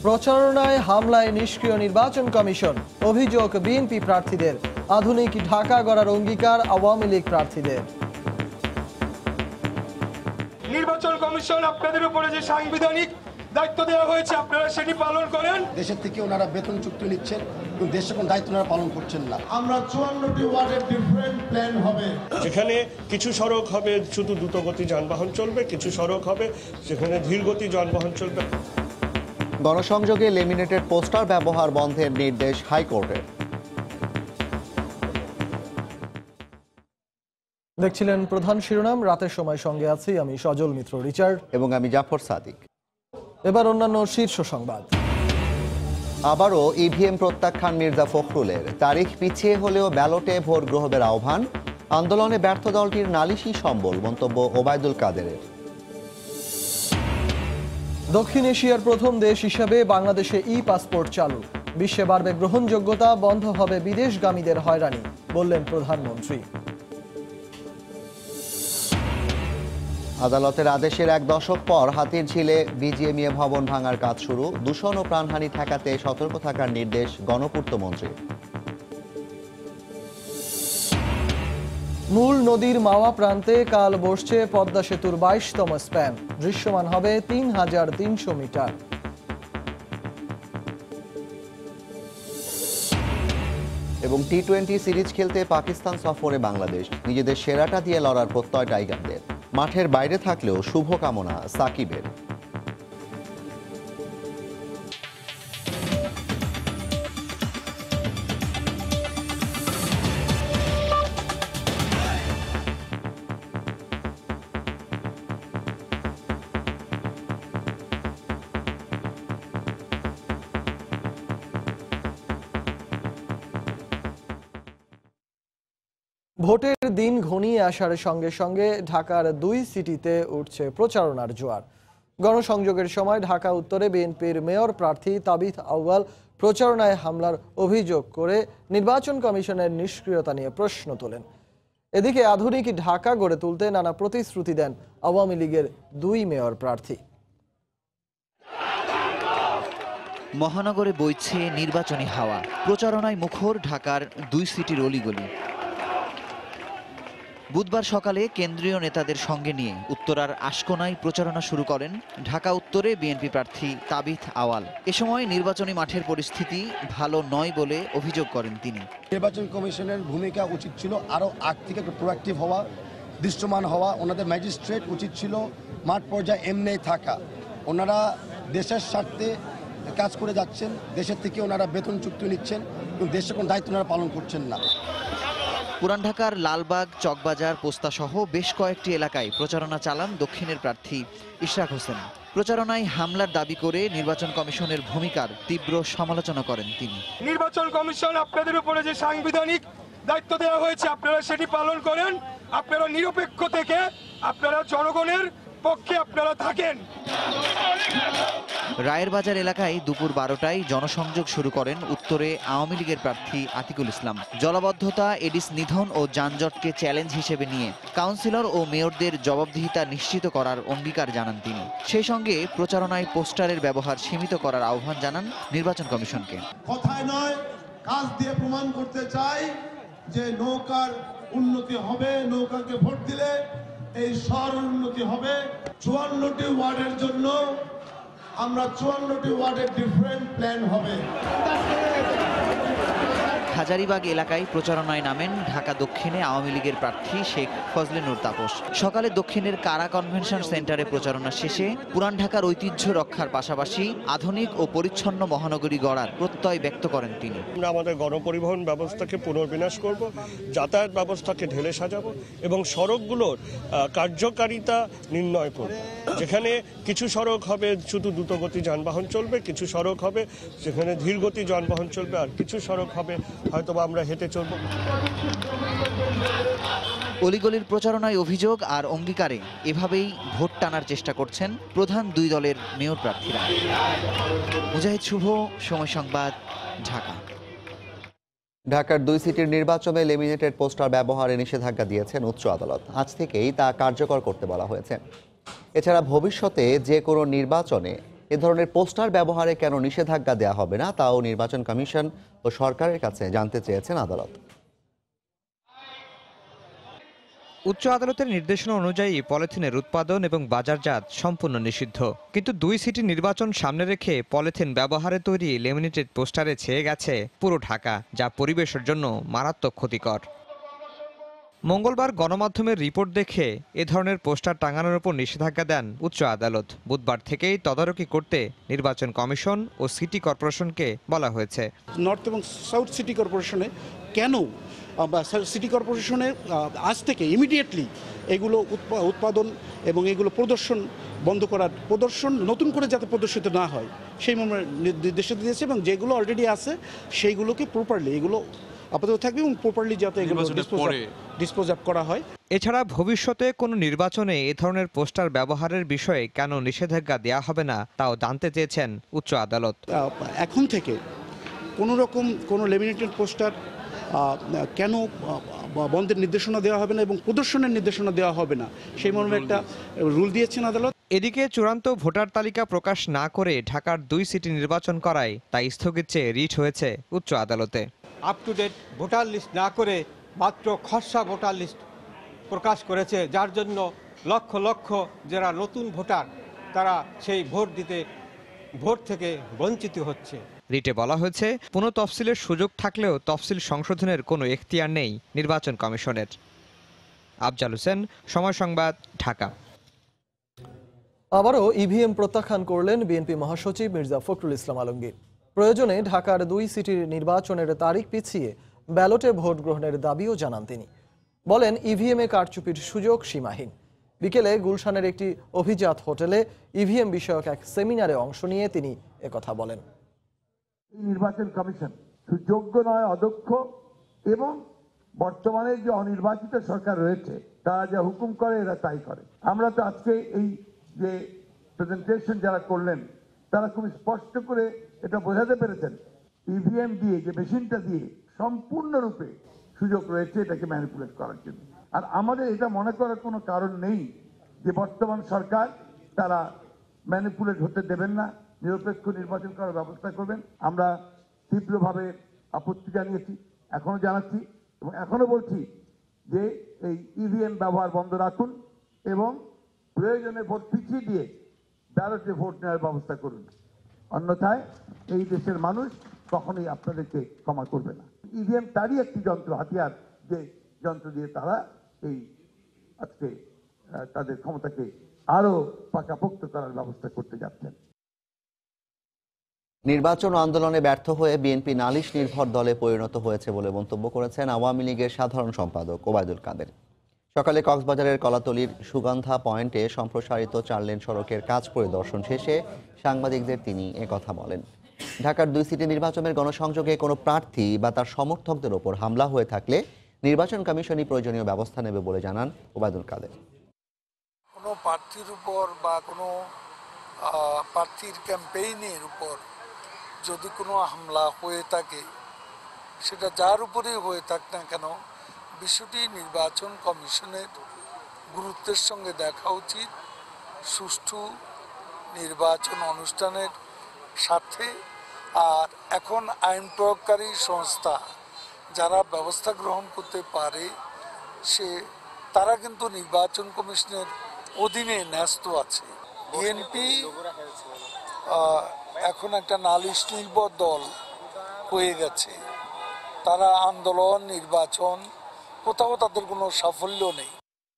প্রচারণায় হামলায় নিষ্ক্রিয় নির্বাচন কমিশন, অভিযোগ বিএনপি প্রার্থীদের। আধুনিক ঢাকা গড়ার অঙ্গীকার আওয়ামী লীগ প্রার্থীদের। নির্বাচন কমিশন আপনাদের উপরে যে সাংবিধানিক দায়িত্ব দেওয়া হয়েছে আপনারা সেটি পালন করেন। দেশের থেকে ওনারা বেতন চুক্তি নিচ্ছেন, কিন্তু দেশের কোনো দায়িত্ব ওনারা পালন করছেন না। আমরা 54টি ওয়ার্ডের ডিফারেন্ট প্ল্যান হবে, যেখানে কিছু সড়ক হবে শুধু দ্রুতগতি যানবাহন চলবে, কিছু সড়ক হবে যেখানে ধীরগতি যানবাহন চলবে। গণসংযোগে লেমিনেটেড পোস্টার ব্যবহার বন্ধের নির্দেশ হাইকোর্টের। দেখছিলেন প্রধান শিরোনাম। রাতের সময় সঙ্গে আছি আমি সজল মিত্র রিচার্ড এবং আমি জাফর সাদিক। এবার অন্যান্য শীর্ষ সংবাদ। আবারও ইভিএম প্রত্যাখ্যান মির্জা ফখরুলের। তারিখ পিছিয়ে হলেও ব্যালটে ভোট গ্রহণের আহ্বান। আন্দোলনে ব্যর্থ দলটির নালিশি সম্বল, মন্তব্য ওবায়দুল কাদেরের। দক্ষিণ এশিয়ার প্রথম দেশ হিসেবে বাংলাদেশে ই পাসপোর্ট চালু। বিশ্বে বাড়বে গ্রহণযোগ্যতা, বন্ধ হবে বিদেশগামীদের হয়রানি, বললেন প্রধানমন্ত্রী। আদালতের আদেশের এক দশক পর হাতিরঝিলে বিজিএমইএ ভবন ভাঙার কাজ শুরু। দূষণ ও প্রাণহানি ঠেকাতে সতর্ক থাকার নির্দেশ গণপূর্ত মন্ত্রী। মূল নদীর মাওয়া প্রান্তে কাল বসছে পদ্মা সেতুর 22তম স্প্যান। দৃশ্যমান হবে 3300 মিটার। এবং টি-20 সিরিজ খেলতে পাকিস্তান সফরে বাংলাদেশ। নিজেদের সেরাটা দিয়ে লড়ার প্রত্যয় টাইগারদের। মাঠের বাইরে থাকলেও শুভকামনা সাকিবের। ভোটের দিন ঘনিয়ে আসার সঙ্গে সঙ্গে ঢাকার 2 সিটিতে উঠছে প্রচারণার জোয়ার। গণসংযোগের সময় ঢাকা উত্তরে বিএনপির মেয়র প্রার্থী তাবিথ আউয়াল প্রচারণায় হামলার অভিযোগ করে নির্বাচন কমিশনের নিষ্ক্রিয়তা নিয়ে প্রশ্ন তোলেন। এদিকে আধুনিক ঢাকা গড়ে তুলতে নানা প্রতিশ্রুতি দেন আওয়ামী লীগের 2 মেয়র প্রার্থী। মহানগরে বইছে নির্বাচনী হাওয়া। প্রচারণায় মুখর ঢাকার 2 সিটির অলিগলি। বুধবার সকালে কেন্দ্রীয় নেতাদের সঙ্গে নিয়ে উত্তরার আশকোনায় প্রচারণা শুরু করেন ঢাকা উত্তরে বিএনপি প্রার্থী তাবিথ আওয়াল। এ সময় নির্বাচনী মাঠের পরিস্থিতি ভালো নয় বলে অভিযোগ করেন তিনি। নির্বাচন কমিশনের ভূমিকা উচিত ছিল আরও আগ থেকে একটু প্রোঅ্যাক্টিভ হওয়া, দৃশ্যমান হওয়া। ওনাদের ম্যাজিস্ট্রেট উচিত ছিল মাঠ পর্যায়ে এমনিই থাকা। ওনারা দেশের স্বার্থে কাজ করে যাচ্ছেন, দেশের থেকে ওনারা বেতন চুক্তি নিচ্ছেন, কিন্তু দেশের কোনো দায়িত্ব ওনারা পালন করছেন না। পুরান ঢাকার লালবাগ, চকবাজার, পোস্তা সহ বেশ কয়েকটি এলাকায় প্রচারণা চালান দক্ষিণের প্রার্থী ইশরাক হোসেন। প্রচারণায় হামলার দাবি করে নির্বাচন কমিশনের ভূমিকার তীব্র সমালোচনা করেন তিনি। নির্বাচন কমিশন আপনাদের উপরে যে সাংবিধানিক দায়িত্ব দেওয়া হয়েছে আপনারা সেটি পালন করেন। আপনারা নিরপেক্ষ থেকে আপনারা জনগণের পক্ষে আপনারা থাকেন। রায়ের বাজার এলাকায় দুপুর 12টায় জনসংযোগ শুরু করেন উত্তরে আওয়ামী লীগের প্রার্থী আতিকুল ইসলাম। জলাবদ্ধতা, এডিস নিধন ও যানজটকে চ্যালেঞ্জ হিসেবে নিয়ে কাউন্সিলর ও মেয়রদের জবাবদিহিতা নিশ্চিত করার অঙ্গীকার জানান তিনি। সেই সঙ্গে প্রচারণায় পোস্টারের ব্যবহার সীমিত করার আহ্বান জানান নির্বাচন কমিশনকে। কথায় নয় কাজ দিয়ে প্রমাণ করতে চাই যে নৌকার উন্নতি হবে, নৌকাকে ভোট দিলে এই শহরের উন্নতি হবে। 54টি ওয়ার্ডের জন্য আমরা 54টি ওয়ার্ডের ডিফারেন্ট প্ল্যান হবে। হাজারীবাগ এলাকায় প্রচারণায় নামেন ঢাকা দক্ষিণে আওয়ামী লীগের প্রার্থী শেখ ফজলে নূর তাপস। সকালে দক্ষিণের কারা কনভেনশন সেন্টারে প্রচারণা শেষে পুরান ঢাকার ঐতিহ্য রক্ষার পাশাপাশি আধুনিক ও পরিচ্ছন্ন মহানগরী গড়ার প্রত্যয় ব্যক্ত করেন তিনি। আমরা আমাদের গণপরিবহন ব্যবস্থাকে পুনর্বিন্যাস করব, যাতায়াত ব্যবস্থাকে ঢেলে সাজাবো এবং সড়কগুলোর কার্যকারিতা নির্ণয় করব। যেখানে কিছু সড়ক হবে শুধু দ্রুতগতি যানবাহন চলবে, কিছু সড়ক হবে যেখানে ধীরগতি যানবাহন চলবে, আর কিছু সড়ক হবে হয়তোবা আমরা হেঁটে চলব। অলিগলির প্রচারণায় অভিযোগ আর অঙ্গীকারে এভাবেই ভোট টানার চেষ্টা করছেন প্রধান 2 দলের মেয়র প্রার্থীরা। মুজাহিদ শুভ, সময় সংবাদ, ঢাকা। ঢাকার 2 সিটির নির্বাচনে লেমিনেটেড পোস্টার ব্যবহারে নিষেধাজ্ঞা দিয়েছেন উচ্চ আদালত। আজ থেকেই তা কার্যকর করতে বলা হয়েছে। এছাড়া ভবিষ্যতে যে কোনো নির্বাচনে এ ধরনের পোস্টার ব্যবহারে কেন নিষেধাজ্ঞা দেওয়া হবে না তাও নির্বাচন কমিশন ও সরকারের কাছে জানতে চেয়েছেন আদালত। উচ্চ আদালতের নির্দেশনা অনুযায়ী পলিথিনের উৎপাদন এবং বাজারজাত সম্পূর্ণ নিষিদ্ধ, কিন্তু 2 সিটি নির্বাচন সামনে রেখে পলিথিন ব্যবহারে তৈরি লেমিনেটেড পোস্টারে ছেয়ে গেছে পুরো ঢাকা, যা পরিবেশের জন্য মারাত্মক ক্ষতিকর। মঙ্গলবার গণমাধ্যমের রিপোর্ট দেখে এ ধরনের পোস্টার টাঙানোর উপর নিষেধাজ্ঞা দেন উচ্চ আদালত। বুধবার থেকেই তদারকি করতে নির্বাচন কমিশন ও সিটি কর্পোরেশনকে বলা হয়েছে। নর্থ এবং সাউথ সিটি কর্পোরেশনে কেন বা সিটি কর্পোরেশনের আজ থেকে ইমিডিয়েটলি এগুলো উৎপাদন এবং এগুলো প্রদর্শন বন্ধ করার, প্রদর্শন নতুন করে যাতে প্রদর্শিত না হয় সেই মর্মে নির্দেশ দিয়েছে, এবং যেগুলো অলরেডি আছে সেইগুলোকে প্রপারলি এগুলো আপাতত থাকবে এবং প্রপারলি যাতে এগুলো ডিসপোজ আপ করা হয়। এছাড়া ভবিষ্যতে কোনো নির্বাচনে এ ধরনের পোস্টার ব্যবহারের বিষয়ে কেন নিষেধাজ্ঞা দেওয়া হবে না তাও জানতে চেয়েছেন উচ্চ আদালত। এখন থেকে কোনো রকম কোনো লেমিনেটেড পোস্টার কেন বন্ধের নির্দেশনা দেওয়া হবে না এবং প্রদর্শনের নির্দেশনা দেওয়া হবে না সেই মর্মে একটা রুল দিয়েছেন আদালত। এদিকে চূড়ান্ত ভোটার তালিকা প্রকাশ না করে ঢাকার 2 সিটি নির্বাচন করায় তা স্থগিত চেয়ে রিট হয়েছে উচ্চ আদালতে। Up to date voter list না করে মাত্র খসড়া ভোটার লিস্ট প্রকাশ করেছে, যার জন্য লক্ষ লক্ষ যারা নতুন ভোটার তারা সেই ভোট থেকে বঞ্চিত হচ্ছে। রিটে বলা হয়েছে পুনঃতফসিলের সুযোগ থাকলেও তফসিল সংশোধনের কোনো এখতিয়ার নেই নির্বাচন কমিশনের। আফজাল হোসেন, সময় সংবাদ, ঢাকা। আবারও ইভিএম প্রত্যাখ্যান করলেন বিএনপি মহাসচিব মির্জা ফখরুল ইসলাম আলমগীর। প্রয়োজনে ঢাকার 2 সিটির নির্বাচনের তারিখ পিছিয়ে ব্যালটে ভোট গ্রহণের দাবিও জানান তিনি। বলেন ইভিএমে কারচুপির সুযোগ সীমাহীন। বিকেলে গুলশানের একটি অভিজাত হোটেলে ইভিএম বিষয়ক এক সেমিনারে অংশ নিয়ে তিনি একথা বলেন। নির্বাচন কমিশন সুযোগ্য নয়, অদক্ষ, এবং বর্তমানে যে অনির্বাচিত সরকার রয়েছে তারা যা হুকুম করে এরা তাই করে। আমরা তো আজকে এই যে প্রেজেন্টেশন যারা করলেন তারা খুব স্পষ্ট করে এটা বোঝাতে পেরেছেন ইভিএম দিয়ে, যে মেশিনটা দিয়ে সম্পূর্ণরূপে সুযোগ রয়েছে এটাকে ম্যানিপুলেট করার জন্য। আর আমাদের এটা মনে করার কোনো কারণ নেই যে বর্তমান সরকার তারা ম্যানিপুলেট হতে দেবেন না, নিরপেক্ষ নির্বাচন করার ব্যবস্থা করবেন। আমরা তীব্রভাবে আপত্তি জানিয়েছি, এখনো জানাচ্ছি এবং এখনো বলছি যে এই ইভিএম ব্যবহার বন্ধ রাখুন এবং প্রয়োজনে ভোট পিছিয়ে দিয়ে ব্যালটে ভোট নেওয়ার ব্যবস্থা করুন, অন্যথায় এই দেশের মানুষ কখনোই আপনাদেরকে ক্ষমা করবে না। ইভিএম তারই একটি যন্ত্র, হাতিয়ার, যে যন্ত্র দিয়ে তারা এই আজকে তাদের ক্ষমতাকে আরো পাকাপোক্ত করার ব্যবস্থা করতে যাচ্ছেন। নির্বাচন আন্দোলনে ব্যর্থ হয়ে বিএনপি নালিশ নির্ভর দলে পরিণত হয়েছে বলে মন্তব্য করেছেন আওয়ামী লীগের সাধারণ সম্পাদক ওবায়দুল কাদের। সকালে কক্সবাজারের কলাতলির সুগন্ধা পয়েন্টে সম্প্রসারিত 4 লেন সড়কের কাজ পরিদর্শন শেষে সাংবাদিকদের তিনি একথা বলেন। ঢাকার 2 সিটি নির্বাচনের গণসংযোগে কোনো প্রার্থী বা তার সমর্থকদের ওপর হামলা হয়ে থাকলে নির্বাচন কমিশনই প্রয়োজনীয় ব্যবস্থা নেবে বলে জানান ওবায়দুল কাদের। কোনো প্রার্থীর উপর বা কোনো প্রার্থীর ক্যাম্পেইনের উপর যদি কোনো হামলা হয়ে থাকে, সেটা যার উপরেই হয়ে থাক না কেন, বিষয়টি নির্বাচন কমিশনের গুরুত্বের সঙ্গে দেখা উচিত। সুষ্ঠু নির্বাচন অনুষ্ঠানের সাথে আর এখন আইন প্রয়োগকারী সংস্থা যারা ব্যবস্থা গ্রহণ করতে পারে তারা কিন্তু নির্বাচন কমিশনের অধীনে ন্যস্ত আছে। বিএনপি এখন একটা নালিশ নির্ভর দল হয়ে গেছে। তারা আন্দোলন, নির্বাচন, কোথাও তাদের কোনো সাফল্য নেই।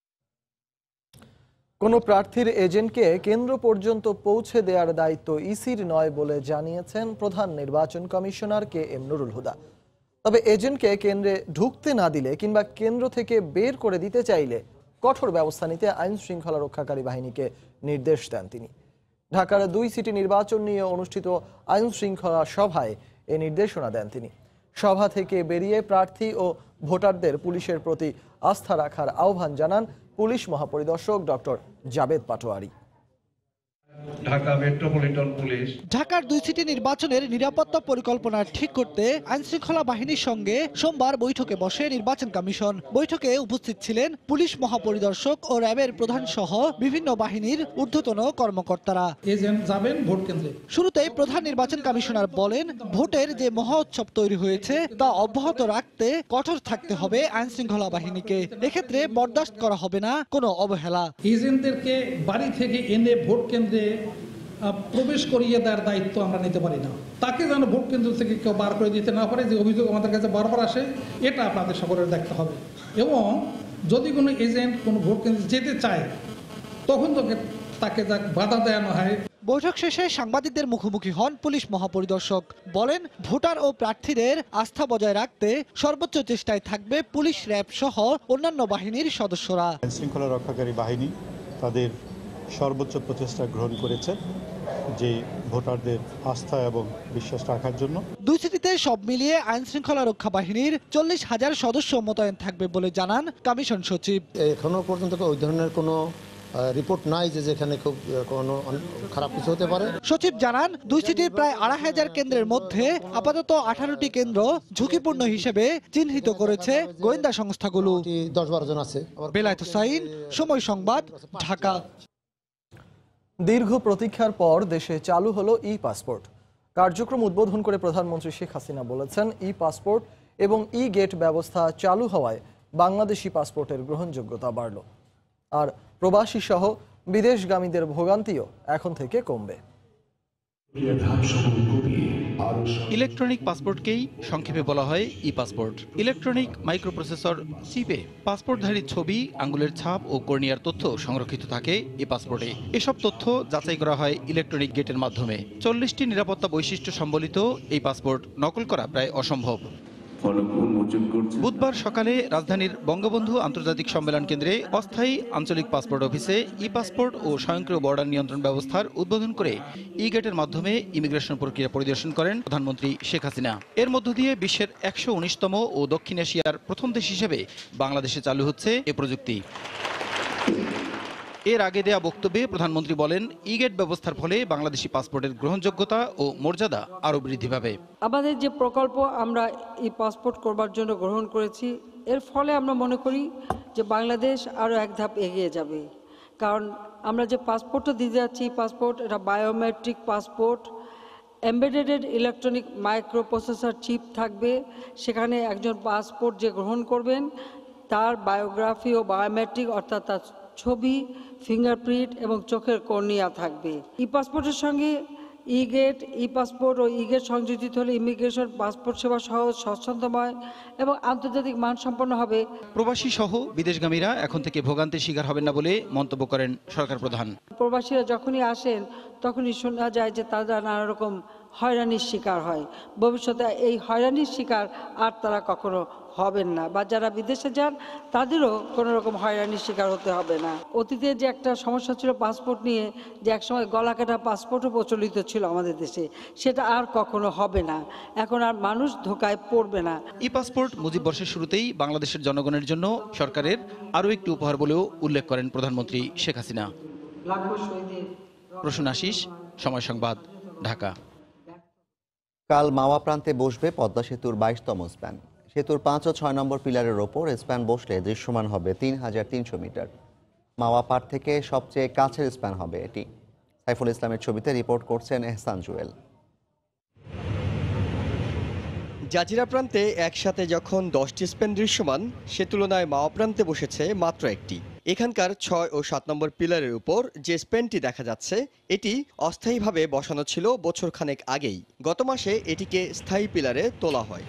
কোনো প্রার্থীর এজেন্টকে কেন্দ্র পর্যন্ত পৌঁছে দেওয়ার দায়িত্ব ইসির নয় বলে জানিয়েছেন প্রধান নির্বাচন কমিশনার KM নুরুল হুদা। তবে এজেন্টকে কেন্দ্রে ঢুকতে না দিলে কিংবা কেন্দ্র থেকে বের করে দিতে চাইলে কঠোর ব্যবস্থা নিতে আইন শৃঙ্খলা রক্ষাকারী বাহিনীকে নির্দেশ দেন তিনি। ঢাকার 2 সিটি নির্বাচন নিয়ে অনুষ্ঠিত আইন শৃঙ্খলা সভায় এ নির্দেশনা দেন তিনি। সভা থেকে বেরিয়ে প্রার্থী ও ভোটারদের পুলিশের প্রতি আস্থা রাখার আহ্বান জানান পুলিশ মহাপরিদর্শক doctor Javed Patwari. Dhaka metropolitan police ঢাকার 2 সিটি নির্বাচনের নিরাপত্তা পরিকল্পনা ঠিক করতে আইনশৃঙ্খলা বাহিনীর সঙ্গে সোমবার বৈঠকে বসে নির্বাচন কমিশন। বৈঠকে উপস্থিত ছিলেন পুলিশ মহাপরিদর্শক ও র্যাবের প্রধান সহ বিভিন্ন বাহিনীর ঊর্ধ্বতন কর্মকর্তারা। এজেন্ট যাবেন ভোট কেন্দ্রে। শুরুতেই প্রধান নির্বাচন কমিশনার বলেন, ভোটের যে মহোৎসব তৈরি হয়েছে তা অব্যাহত রাখতে কঠোর থাকতে হবে আইনশৃঙ্খলা বাহিনীকে। এক্ষেত্রে বরদাস্ত করা হবে না কোনো অবহেলা। এজেন্টদেরকে বাড়ি থেকে এনে ভোট কেন্দ্রে প্রবেশ করিয়ে দেওয়ার দায়িত্ব আমরা নিতে পারি না। তাকে যেন ভোট কেন্দ্র থেকে কেউ বার করে দিতে না পারে, যে অভিযোগ আমাদের কাছে বারবার আসে, এটা আপনাদের সকলের দেখতে হবে। এবং যদি কোনো এজেন্ট কোনো ভোট কেন্দ্রে যেতে চায় তখন তাকে বাধা দেওয়ানো হয়। বৈঠক শেষে সাংবাদিকদের মুখোমুখি হন পুলিশ মহাপরিদর্শক। বলেন, ভোটার ও প্রার্থীদের আস্থা বজায় রাখতে সর্বোচ্চ চেষ্টায় থাকবে পুলিশ, র্যাব সহ অন্যান্য বাহিনীর সদস্যরা। আইনশৃঙ্খলা রক্ষাকারী বাহিনী তাদের সর্বোচ্চ প্রচেষ্টা গ্রহণ করেছে যে ভোটারদের আস্থা এবং বিশ্বাস রাখার জন্য। 2 সিটিতে সব মিলিয়ে আইনশৃঙ্খলা রক্ষা বাহিনীর 40,000 সদস্য মোতায়েন থাকবে বলে জানান কমিশন সচিব। এখনো পর্যন্ত ওই ধরনের কোনো রিপোর্ট নাই যে যেখানে খুব কোনো খারাপ কিছু হতে পারে। সচিব জানান, 2 সিটির প্রায় 2,500 কেন্দ্রের মধ্যে আপাতত 18টি কেন্দ্র ঝুঁকিপূর্ণ হিসেবে চিহ্নিত করেছে গোয়েন্দা সংস্থাগুলো। 10-12 জন আছে। বেলায়েত হোসাইন, সময় সংবাদ, ঢাকা। দীর্ঘ প্রতীক্ষার পর দেশে চালু হলো ই পাসপোর্ট। কার্যক্রম উদ্বোধন করে প্রধানমন্ত্রী শেখ হাসিনা বলেছেন, ই পাসপোর্ট এবং ই গেট ব্যবস্থা চালু হওয়ায় বাংলাদেশি পাসপোর্টের গ্রহণযোগ্যতা বাড়ল। আর প্রবাসী সহ বিদেশগামীদের ভোগান্তিও এখন থেকে কমবে। ইলেকট্রনিক পাসপোর্টকেই সংক্ষেপে বলা হয় ই পাসপোর্ট। ইলেকট্রনিক মাইক্রোপ্রসেসর চিপে পাসপোর্টধারীর ছবি, আঙ্গুলের ছাপ ও কর্নিয়ার তথ্য সংরক্ষিত থাকে এই পাসপোর্টে। এসব তথ্য যাচাই করা হয় ইলেকট্রনিক গেটের মাধ্যমে। 40টি নিরাপত্তা বৈশিষ্ট্য সম্বলিত এই পাসপোর্ট নকল করা প্রায় অসম্ভব। বুধবার সকালে রাজধানীর বঙ্গবন্ধু আন্তর্জাতিক সম্মেলন কেন্দ্রে অস্থায়ী আঞ্চলিক পাসপোর্ট অফিসে ই পাসপোর্ট ও স্বয়ংক্রিয় বর্ডার নিয়ন্ত্রণ ব্যবস্থার উদ্বোধন করে ই গেটের মাধ্যমে ইমিগ্রেশন প্রক্রিয়া পরিদর্শন করেন প্রধানমন্ত্রী শেখ হাসিনা। এর মধ্য দিয়ে বিশ্বের 119তম ও দক্ষিণ এশিয়ার প্রথম দেশ হিসেবে বাংলাদেশে চালু হচ্ছে এ প্রযুক্তি। এর আগে দেয়া বক্তব্যে প্রধানমন্ত্রী বলেন, ই গেট ব্যবস্থার ফলে বাংলাদেশি পাসপোর্টের গ্রহণযোগ্যতা ও মর্যাদা আরও বৃদ্ধি পাবে। আমাদের যে প্রকল্প আমরা ই পাসপোর্ট করবার জন্য গ্রহণ করেছি, এর ফলে আমরা মনে করি যে বাংলাদেশ আরও এক ধাপ এগিয়ে যাবে। কারণ আমরা যে পাসপোর্টটা দিতে যাচ্ছি, পাসপোর্ট এটা biometric passport, embedded electronic microprocessor chip থাকবে। সেখানে একজন পাসপোর্ট যে গ্রহণ করবেন তার বায়োগ্রাফি ও বায়োমেট্রিক, অর্থাৎ তার ছবি, ফিঙ্গারপ্রিন্ট এবং চোখের কর্নিয়া থাকবে। ই পাসপোর্টের সঙ্গে ই গেট, ই পাসপোর্ট ও ই গেট সংযোজিত হলে ইমিগ্রেশন পাসপোর্ট সেবা সহজ, স্বচ্ছন্দময় এবং আন্তর্জাতিক মানসম্পন্ন হবে। প্রবাসী সহ বিদেশগামীরা এখন থেকে ভোগান্তির শিকার হবেন না বলে মন্তব্য করেন সরকার প্রধান। প্রবাসীরা যখনই আসেন তখনই শোনা যায় যে তারা নানা রকম হয়রানির শিকার হয়। ভবিষ্যতে এই হয়রানির শিকার আর তারা কখনো হবেন না, বা যারা বিদেশে যান তাদেরও কোনো রকম হয়রানির শিকার হতে হবে না। অতীতে যে একটা সমস্যা ছিল পাসপোর্ট নিয়ে, যে একসময় গলা কাটা পাসপোর্টও প্রচলিত ছিল আমাদের দেশে, সেটা আর কখনো হবে না। এখন আর মানুষ ধোকায় পড়বে না। ই পাসপোর্ট মুজিব বর্ষের শুরুতেই বাংলাদেশের জনগণের জন্য সরকারের আরও একটি উপহার বলেও উল্লেখ করেন প্রধানমন্ত্রী শেখ হাসিনা। প্রসূন আশিস, সময় সংবাদ, ঢাকা। কাল মাওয়া প্রান্তে বসবে পদ্মা সেতুর 22তম স্প্যান। সেতুর 5 ও 6 নম্বর পিলারের ওপর স্প্যান বসলে দৃশ্যমান হবে 3300 মিটার। মাওয়া পাড় থেকে সবচেয়ে কাছের স্প্যান হবে এটি। সাইফুল ইসলামের ছবিতে রিপোর্ট করছেন এহসান জুয়েল। জাজিরা প্রান্তে একসাথে যখন 10টি স্প্যান দৃশ্যমান, সে তুলনায় মাওয়া প্রান্তে বসেছে মাত্র একটি। এখানকার 6 ও 7 নম্বর পিলারের উপর যে স্প্যানটি দেখা যাচ্ছে, এটি অস্থায়ীভাবে বসানো ছিল বছরখানেক আগেই। গত মাসে এটিকে স্থায়ী পিলারে তোলা হয়।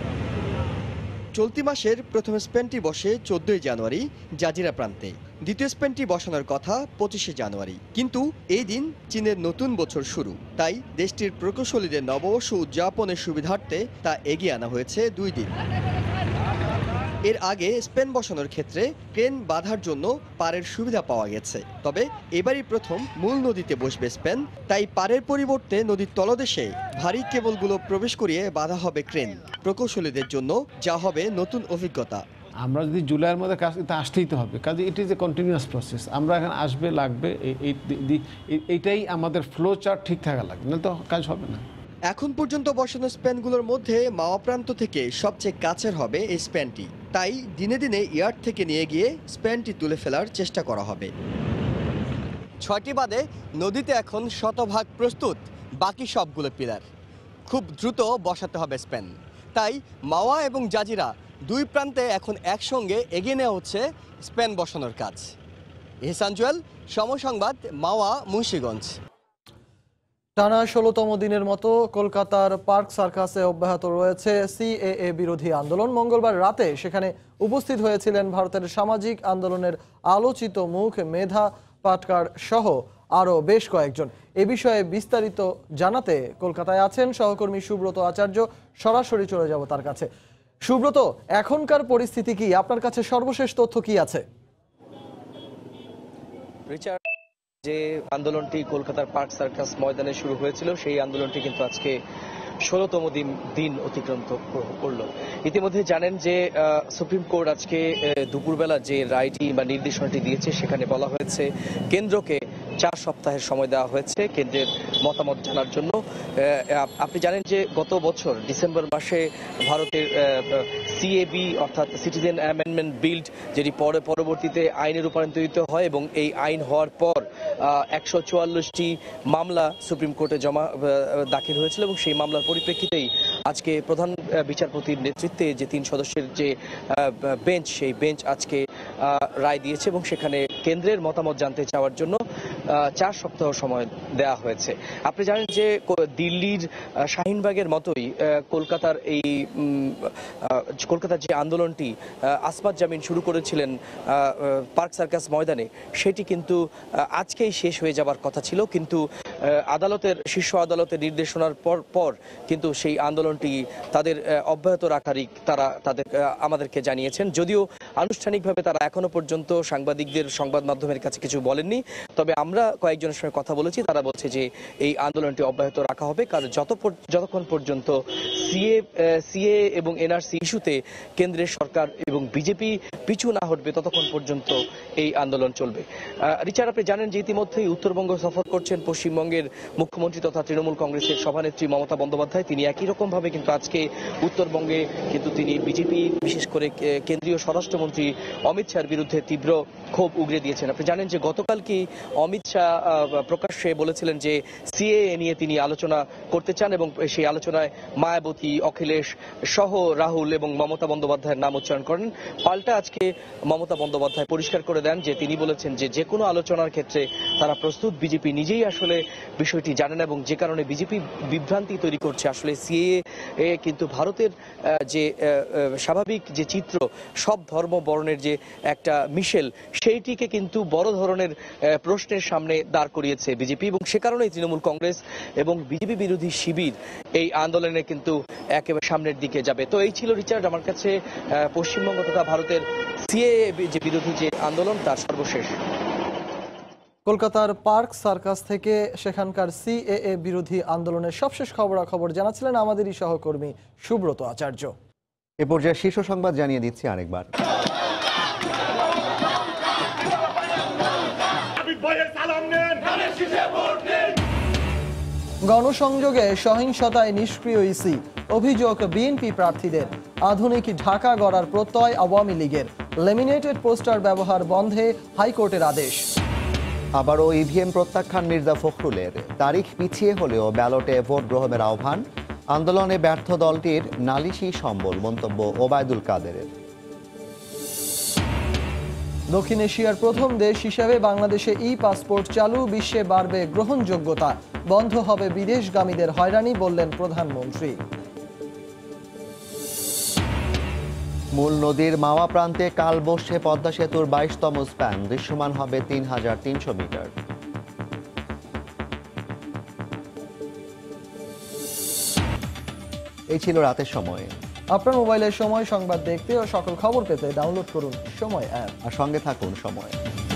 চলতি মাসের প্রথম স্প্যানটি বসে 14 জানুয়ারি জাজিরা প্রান্তে। দ্বিতীয় স্প্যানটি বসানোর কথা 25 জানুয়ারি। কিন্তু এই দিন চীনের নতুন বছর শুরু, তাই দেশটির প্রকৌশলীদের নববর্ষ উদযাপনের সুবিধার্থে তা এগিয়ে আনা হয়েছে 2 দিন। এর আগে স্প্যান বসানোর ক্ষেত্রে ক্রেন বাঁধার জন্য পাড়ের সুবিধা পাওয়া গেছে, তবে এবারই প্রথম মূল নদীতে বসবে স্প্যান, তাই পাড়ের পরিবর্তে নদীর তলদেশে ভারী কেবলগুলো প্রবেশ করিয়ে বাঁধা হবে ক্রেন। প্রকৌশলীদের জন্য যা হবে নতুন অভিজ্ঞতা। আমরা যদি জুলাইয়ের মধ্যে কাজ এটা আসতেই তো হবে, কাজে it is a continuous process. আমরা এখন আসবে লাগবে এইটাই আমাদের ফ্লো চার্ট ঠিক থাকা লাগবে, না তো কাজ হবে না। এখন পর্যন্ত বসানো স্প্যানগুলোর মধ্যে মাওয়া প্রান্ত থেকে সবচেয়ে কাছের হবে এই স্প্যানটি, তাই দিনে দিনে ইয়ার্ড থেকে নিয়ে গিয়ে স্প্যানটি তুলে ফেলার চেষ্টা করা হবে। 6টি বাদে নদীতে এখন শতভাগ প্রস্তুত বাকি সবগুলো পিলার। খুব দ্রুত বসাতে হবে স্প্যান, তাই মাওয়া এবং জাজিরা দুই প্রান্তে এখন একসঙ্গে এগিয়ে নেওয়া হচ্ছে স্প্যান বসানোর কাজ। ইহসান জুয়েল, সময় সংবাদ, মাওয়া, মুন্সিগঞ্জ। টানা 16তম দিনের মতো কলকাতার পার্ক সার্কাসে অব্যাহত রয়েছে সিএএ বিরোধী আন্দোলন। মঙ্গলবার রাতে সেখানে উপস্থিত হয়েছিলেন ভারতের সামাজিক আন্দোলনের আলোচিত মুখ মেধা পাটকার সহ আরও বেশ কয়েকজন। এ বিষয়ে বিস্তারিত জানাতে কলকাতায় আছেন সহকর্মী সুব্রত আচার্য। সরাসরি চলে যাব তার কাছে। সুব্রত, এখনকার পরিস্থিতি কি? আপনার কাছে সর্বশেষ তথ্য কি আছে? যে আন্দোলনটি কলকাতার পার্ক সার্কাস ময়দানে শুরু হয়েছিল, সেই আন্দোলনটি কিন্তু আজকে 16তম দিন অতিক্রান্ত করলো। ইতিমধ্যে জানেন যে সুপ্রিম কোর্ট আজকে দুপুরবেলা যে রায়টি বা নির্দেশনাটি দিয়েছে, সেখানে বলা হয়েছে কেন্দ্রকে 4 সপ্তাহের সময় দেওয়া হয়েছে কেন্দ্রের মতামত জানার জন্য। আপনি জানেন যে গত বছর ডিসেম্বর মাসে ভারতের সিএবি অর্থাৎ সিটিজেন অ্যামেন্ডমেন্ট বিল, যেটি পরবর্তীতে আইনে রূপান্তরিত হয় এবং এই আইন হওয়ার পর 144টি মামলা সুপ্রিম কোর্টে দাখিল হয়েছিল এবং সেই মামলার পরিপ্রেক্ষিতেই আজকে প্রধান বিচারপতির নেতৃত্বে যে 3 সদস্যের যে বেঞ্চ, সেই বেঞ্চ আজকে রায় দিয়েছে এবং সেখানে কেন্দ্রের মতামত জানতে চাওয়ার জন্য 4 সপ্তাহ সময় দেওয়া হয়েছে। আপনি জানেন যে দিল্লির শাহিনবাগের মতোই কলকাতার যে আন্দোলনটি আসমাত জামিন শুরু করেছিলেন পার্ক সার্কাস ময়দানে, সেটি কিন্তু আজকেই শেষ হয়ে যাবার কথা ছিল, কিন্তু শীর্ষ আদালতের নির্দেশনার পর কিন্তু সেই আন্দোলনটি তাদের অব্যাহত রাখারই তারা আমাদেরকে জানিয়েছেন। যদিও আনুষ্ঠানিকভাবে তারা এখনো পর্যন্ত সাংবাদিকদের, সংবাদ মাধ্যমের কাছে কিছু বলেননি, তবে আমরা কয়েকজনের সঙ্গে কথা বলেছি, তারা বলছে যে এই আন্দোলনটি অব্যাহত রাখা হবে, কারণ যতক্ষণ পর্যন্ত সিএ এবং এনআরসি ইস্যুতে কেন্দ্রের সরকার এবং বিজেপি পিছু না হটবে ততক্ষণ পর্যন্ত এই আন্দোলন চলবে। রিচার্ড, আপনি জানেন যে ইতিমধ্যেই উত্তরবঙ্গ সফর করছেন পশ্চিমবঙ্গের মুখ্যমন্ত্রী তথা তৃণমূল কংগ্রেসের সভানেত্রী মমতা বন্দ্যোপাধ্যায়। তিনি একই রকম ভাবে কিন্তু আজকে উত্তরবঙ্গে কিন্তু তিনি বিজেপি, বিশেষ করে কেন্দ্রীয় স্বরাষ্ট্রমন্ত্রী অমিত শাহর বিরুদ্ধে তীব্র ক্ষোভ উগরে দিয়েছেন। আপনি জানেন যে গতকাল কি অমিত শাহ প্রকাশ্যে বলেছিলেন যে সিএএ নিয়ে তিনি আলোচনা করতে চান এবং সেই আলোচনায় মায়াবতী, অখিলেশ সহ রাহুল এবং মমতা বন্দ্যোপাধ্যায়ের নাম উচ্চারণ করেন। পাল্টা আজকে মমতা বন্দ্যোপাধ্যায় পরিষ্কার করে দেন যে তিনি বলেছেন যে কোনো আলোচনার ক্ষেত্রে তারা প্রস্তুত। বিজেপি নিজেই আসলে বিষয়টি জানে না এবং যে কারণে বিজেপি বিভ্রান্তি তৈরি করছে। আসলে সিএএ কিন্তু ভারতের যে স্বাভাবিক যে চিত্র, সব ধর্ম বর্ণের যে একটা মিশেল, সেইটিকে কিন্তু বড় ধরনের প্রশ্নের সামনে দাঁড় করিয়েছে বিজেপি এবং সে কারণেই তৃণমূল কংগ্রেস এবং বিজেপি বিরোধী শিবির এই আন্দোলনে কিন্তু একেবারে সামনের দিকে যাবে। তো এই ছিল রিচার্ড আমার কাছে পশ্চিমবঙ্গ তথা ভারতের সিএএ যে বিরোধী যে আন্দোলন তার সর্বশেষ। কলকাতার পার্ক সার্কাস থেকে সেখানকার সিএএ বিরোধী আন্দোলনের সবশেষ খবরাখবর জানাচ্ছিলেন আমাদেরই সহকর্মী সুব্রত আচার্য। এ পর্যায়ে শীর্ষ সংবাদ জানিয়ে দিচ্ছি আরেকবার। গণসংযোগে সহিংসতায় নিষ্ক্রিয় ইসি, অভিযোগ বিএনপি প্রার্থীদের। আধুনিক ঢাকা গড়ার প্রত্যয় আওয়ামী লীগের। লেমিনেটেড পোস্টার ব্যবহার বন্ধে হাইকোর্টের আদেশ। আবারও ইভিএম প্রত্যাখ্যান মির্জা ফখরুলের। তারিখ পিছিয়ে হলেও ব্যালটে ভোট গ্রহণের আহ্বান। আন্দোলনে ব্যর্থ দলটির নালিশি সম্বল, মন্তব্য ওবায়দুল কাদেরের। দক্ষিণ এশিয়ার প্রথম দেশ হিসেবে বাংলাদেশে ই পাসপোর্ট চালু, বিশ্বে বাড়বে গ্রহণযোগ্যতা। বন্ধ হবে বিদেশগামীদের হয়রানি, বললেন প্রধানমন্ত্রী। মূল নদীর মাওয়া প্রান্তে কাল বসছে পদ্মা সেতুর 22তম স্প্যান। দৃশ্যমান হবে 3300 মিটার। এই ছিল রাতের সময়। আপনার মোবাইলের সময় সংবাদ দেখতে ও সকল খবর পেতে ডাউনলোড করুন সময় অ্যাপ আর সঙ্গে থাকুন সময়।